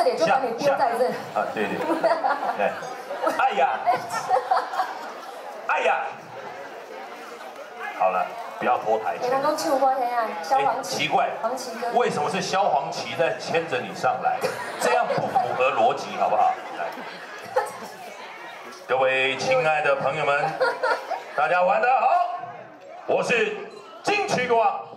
里，就把你丢在这。 啊，对对对。哎呀，哎呀，好了，不要拖台前。 人都唱过黑暗，萧煌奇。 奇怪， 黄奇哥， 为什么是萧煌奇在牵着你上来？这样不符合逻辑，好不好？来，各位亲爱的朋友们，大家玩得好，我是金曲歌王。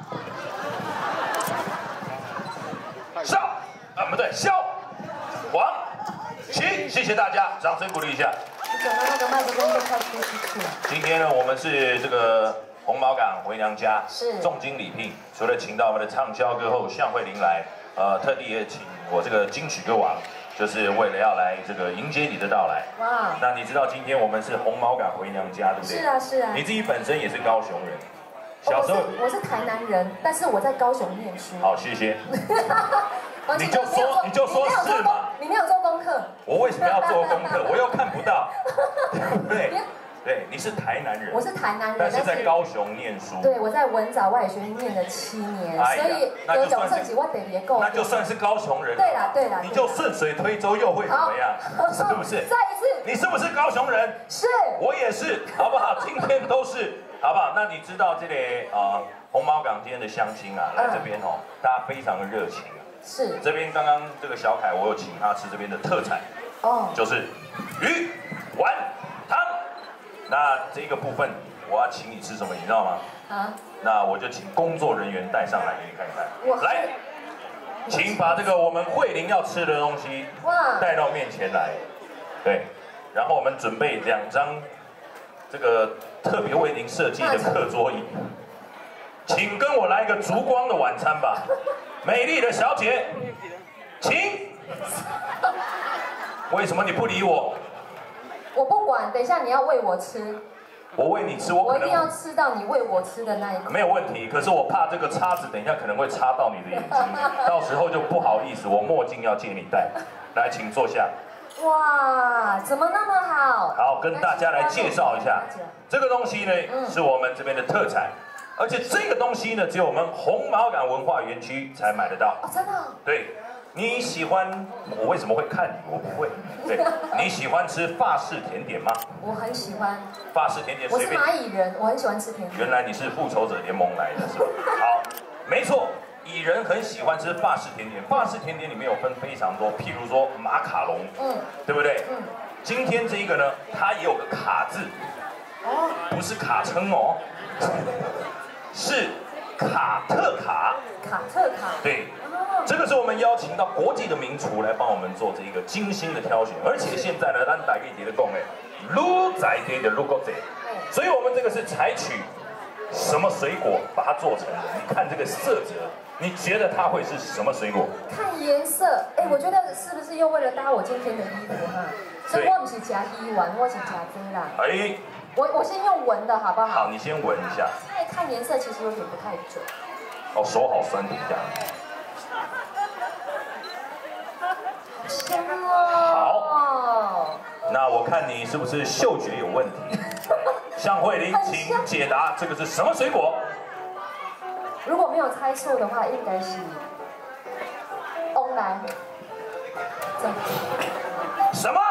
不对，萧煌奇，谢谢大家，掌声鼓励一下。 那个麦克风都快出去了。 今天呢，我们是这个红毛港回娘家， 是重金礼聘，除了请到我们的畅销歌后向慧玲来，特地也请我这个金曲歌王，就是为了要来这个迎接你的到来。哇！那你知道今天我们是红毛港回娘家，对不对？ 是啊，是啊。 你自己本身也是高雄人。小时候我是台南人，但是我在高雄念书。 好，谢谢。你就说是嘛。 你没有做功课。 我为什么要做功课？我又看不到，对不对？对，你是台南人。 我是台南人， 但是在高雄念书。 对，我在文藻外语学院念了7年，所以有种正经我得别够。 那就算是高雄人。 对啦，对啦。 你就顺水推舟又会怎么样？是不是？ 再一次。 你是不是高雄人？ 是。 我也是，好不好？今天都是。好不好？那你知道这里红毛港今天的乡亲啊，来这边哦，大家非常的热情。 是。 这边刚刚这个小凯，我有请他吃这边的特产，就是鱼丸汤。那这个部分我要请你吃什么，你知道吗？啊。那我就请工作人员带上来给你看一看。来，请把这个我们慧玲要吃的东西带到面前来。对，然后我们准备2张这个特别为您设计的课桌椅，请跟我来一个烛光的晚餐吧，美丽的小姐，请。为什么你不理我？ 我不管，等一下你要喂我吃。 我喂你吃， 我一定要吃到你喂我吃的那一口。 没有问题，可是我怕这个叉子等一下可能会插到你的眼睛，到时候就不好意思，我墨镜要借你戴。来，请坐下。 哇，怎么那么好？ 好，跟大家来介绍一下，这个东西呢是我们这边的特产，而且这个东西呢只有我们红毛港文化园区才买得到。 哦，真的？ 对，你喜欢？我为什么会看你？我不会。对，你喜欢吃法式甜点吗？ 我很喜欢。 法式甜点， 我是蚂蚁人，我很喜欢吃甜点。 原来你是复仇者联盟来的是吧？好，没错。蚁人很喜欢吃法式甜点，法式甜点里面有分非常多，譬如说马卡龙，对不对？今天这一个呢，它也有个卡字，不是卡称哦，是卡特卡。卡特卡。对，这个是我们邀请到国际的名厨来帮我们做这一个精心的挑选，而且现在呢，咱大家一的讲哎，愈在地的愈国际，所以我们这个是采取什么水果把它做成的？你看这个色泽。你觉得它会是什么水果？ 看颜色，我觉得是不是又为了搭我今天的衣服哈？所以我不是夹鱼丸，我是夹这啦。我先用闻的好不好？ 好，你先闻一下。 看颜色其实有点不太准。 哦，手好酸，等一下。 好香哦。 好，那我看你是不是嗅觉有问题？向慧玲，请解答这个是什么水果？ 如果没有猜错的话，应该是翁来。 什么？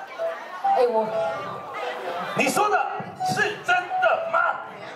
你说的是真的吗？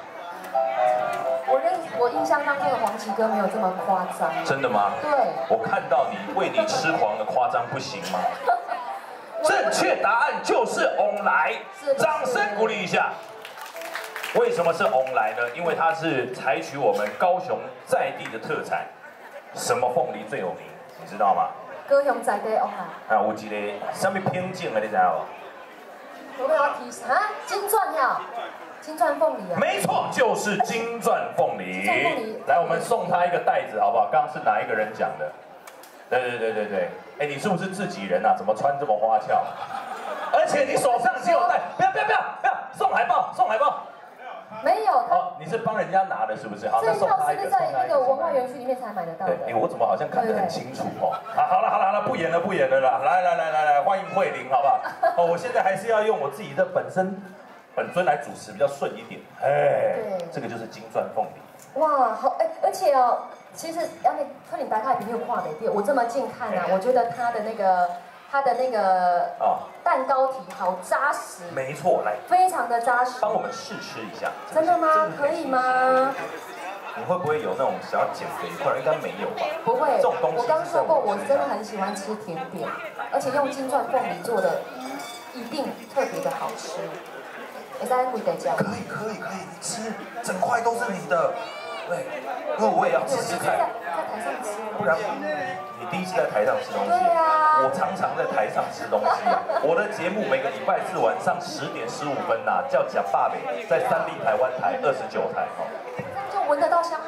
我印象当中的黄奇哥没有这么夸张。 真的吗？ 对。 我看到你为你痴狂的夸张不行吗？正确答案就是翁来，掌声鼓励一下。为什么是翁来呢？因为它是采取我们高雄在地的特产，什么凤梨最有名，你知道吗？ 高雄在地翁来。 有一个什么品种的，你知道不？我要提示啊，金钻呀，金钻凤梨啊。 没错，就是金钻凤梨。来，我们送他一个袋子，好不好？刚刚是哪一个人讲的？对。你是不是自己人啊？怎么穿这么花俏？而且你手上只有带，不要，送海报。 没有。 你是帮人家拿的，是不是？好， 那送他一个。这一套是在那个文化园区里面才买得到的。 对，我怎么好像看得很清楚哦？好了，不演了啦！来，欢迎慧玲，好不好？我现在还是要用我自己的本尊来主持，比较顺一点。这个就是金钻凤梨。 哇，好， 而且哦，其实要那可能大概没有跨美店，我这么近看啊，我觉得它的那个蛋糕体好扎实。 没错，来， 非常的扎实。 帮我们试吃一下。 真的吗？可以吗？ 你会不会有那种想要减肥？或者应该没有吧？ 不会。 这种东西， 我刚说过，我真的很喜欢吃甜点，而且用金钻凤梨做的，一定特别的好吃。你在贵得讲？ 可以，你吃，整块都是你的。对，因为我也要吃吃看。 在台上吃。 不然你第一次在台上吃东西。 对啊。 我常常在台上吃东西。我的节目每个礼拜四晚上10点15分呐，叫假爸美，在3立台湾台29台哦。 就闻得到香。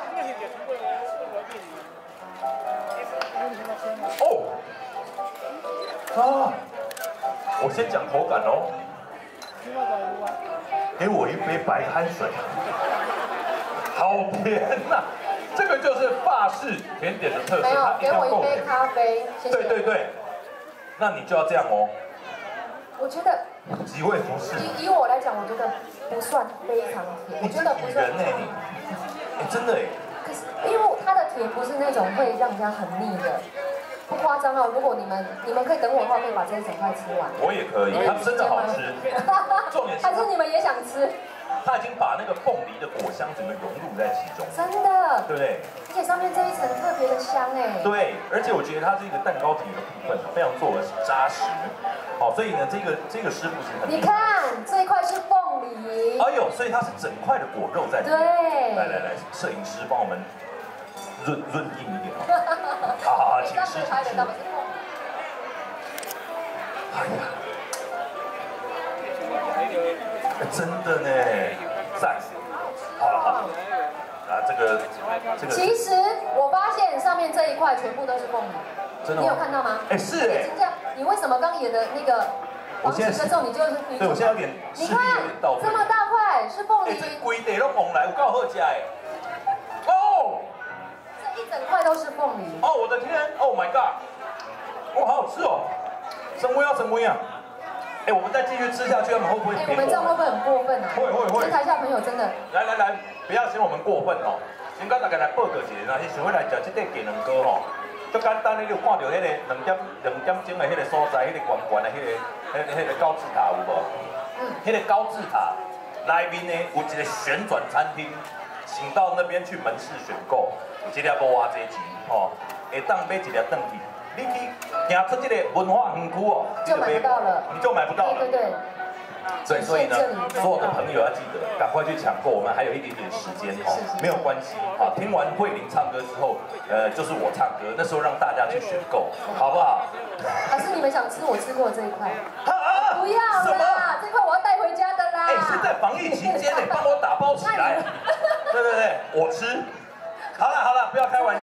哦。啊！我先讲口感哦。给我一杯白开水。好甜呐！这个就是法式甜点的特色。 没有，给我一杯咖啡，谢谢。 对，那你就要这样哦。 我觉得几位服侍？ 以我来讲，我觉得不算非常甜，我觉得不算。 人呢？真的哎。 可是因为它的甜不是那种会让人家很腻的，不夸张哦。如果你们可以等我的话，可以把这一整块吃完。 我也可以，它真的好吃。重点是还是你们也想吃？ 它已经把那个凤梨的果香整个融入在其中， 真的， 对不对？ 而且上面这一层特别的香哎。 对，而且我觉得它这个蛋糕体的部分非常做的扎实，好，所以呢，这个师傅是很。 你看这一块是凤梨。 哎呦，所以它是整块的果肉在里面。 对。 来，摄影师帮我们润硬一点哦。好，请吃。哎呀。真的呢，赞！好，这个。 其实我发现上面这一块全部都是凤梨， 真的吗？ 你有看到吗？ 是哎。 你为什么刚演的那个黄金的时候，你就是对，我现在有点。 你看这么大块是凤梨。 这规地都凤来，有够好吃哎！哦， 这一整块都是凤梨。 哦，我的天 ！Oh my god！ 哦，好好吃哦，升温啊！哎，我们再继续吃下去，他们会不会？ 我们这样会不会很过分啊？ 会。 跟台下朋友真的。 来，不要嫌我们过分哦。先跟大家来报告一下，那是想要来吃这个鸡卵糕吼，足简单，你就看到迄个2点钟的迄个所在，迄个圆的迄个高字塔有无？迄个高字塔内面呢有一个旋转餐厅，请到那边去门市选购，一粒无偌济钱吼，会当买一粒转去。你去行出这个文化园区哦， 就买不到了， 你就买不到了。 对。 所以呢，所有的朋友要记得，赶快去抢购，我们还有一点点时间哦，没有关系啊。听完慧玲唱歌之后，就是我唱歌，那时候让大家去选购，好不好？ 还是你们想吃我吃过这一块？不要啦， 这块我要带回家的啦。 哎，现在防疫期间，你帮我打包起来。对，我吃。好了，不要开玩笑。